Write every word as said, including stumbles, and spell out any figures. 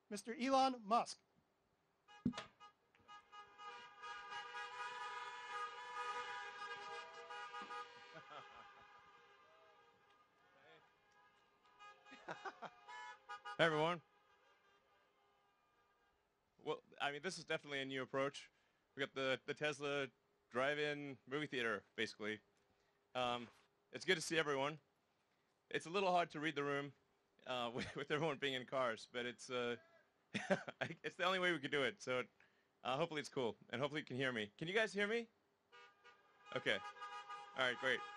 Mister Elon Musk. Hey everyone. Well, I mean, this is definitely a new approach. We got the the Tesla drive-in movie theater, basically. Um, it's good to see everyone. It's a little hard to read the room uh, with, with everyone being in cars, but it's uh, it's the only way we could do it. So uh, hopefully it's cool, and hopefully you can hear me. Can you guys hear me? Okay. All right, great.